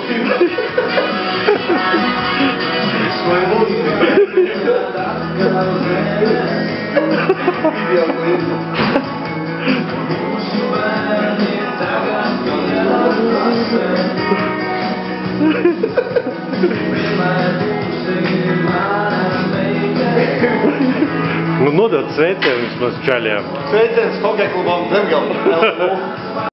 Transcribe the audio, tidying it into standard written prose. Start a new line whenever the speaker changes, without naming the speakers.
Nu, nodot sveicienu vismaz čaļiem.
Sveiciens hokeja klubam Zemgala.